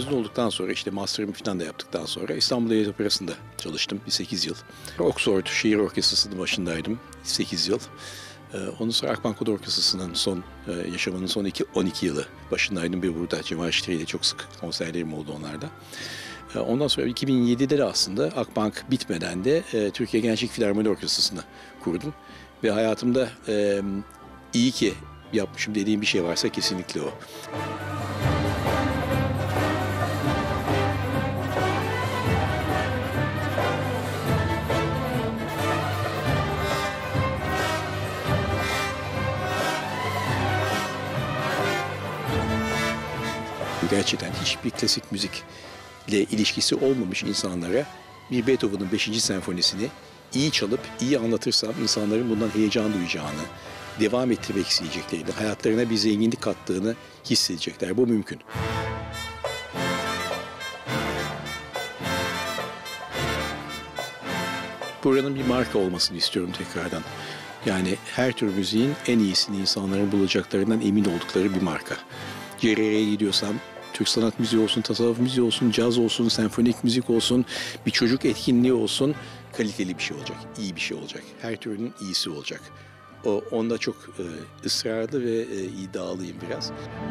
mezun olduktan sonra işte master'ımı falan da yaptıktan sonra İstanbul Devlet Operası'nda çalıştım bir 8 yıl. Oxford Şehir Orkestrası'nın başındaydım 8 yıl. Ondan sonra Akbank Oda Orkestrası'nın yaşamının son 12 yılı başındaydım ve burada Cemal Şitri ile çok sık konserlerim oldu onlarda. Ondan sonra 2007'de de aslında Akbank bitmeden de Türkiye Gençlik Filarmoni Orkestrası'nı kurdum. Ve hayatımda iyi ki yapmışım dediğim bir şey varsa kesinlikle o. Gerçekten hiçbir klasik müzikle ilişkisi olmamış insanlara bir Beethoven'ın 5. senfonisini iyi çalıp iyi anlatırsam insanların bundan heyecan duyacağını, devam ettirmek isteyeceklerini, hayatlarına bir zenginlik kattığını hissedecekler. Bu mümkün. Buranın bir marka olmasını istiyorum tekrardan. Yani her tür müziğin en iyisini insanların bulacaklarından emin oldukları bir marka. CRR'ye gidiyorsam Türk sanat müziği olsun, tasavvuf müziği olsun, caz olsun, senfonik müzik olsun, bir çocuk etkinliği olsun, kaliteli bir şey olacak, iyi bir şey olacak. Her türünün iyisi olacak. Onda çok ısrarlı ve iddialıyım biraz.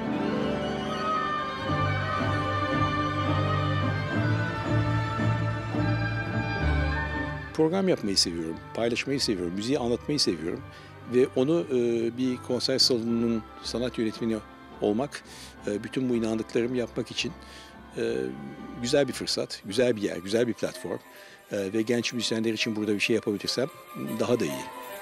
Program yapmayı seviyorum, paylaşmayı seviyorum, müziği anlatmayı seviyorum. Ve onu bir konser salonunun sanat yönetmeni olmak, bütün bu inandıklarımı yapmak için güzel bir fırsat, güzel bir yer, güzel bir platform. Ve genç müzisyenler için burada bir şey yapabilirsem daha da iyi.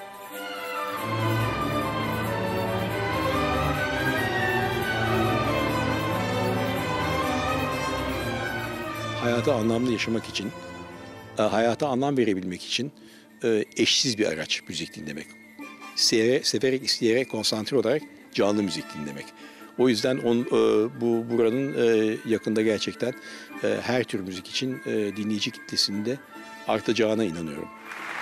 Hayata anlamlı yaşamak için, hayata anlam verebilmek için eşsiz bir araç müzik dinlemek. Severek, isteyerek, konsantre olarak canlı müzik dinlemek. O yüzden buranın yakında gerçekten her tür müzik için dinleyici kitlesinde artacağına inanıyorum.